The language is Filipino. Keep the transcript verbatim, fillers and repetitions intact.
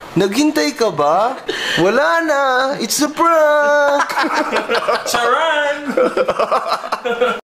Naghintay ka ba? Wala na! It's a prank! Charan!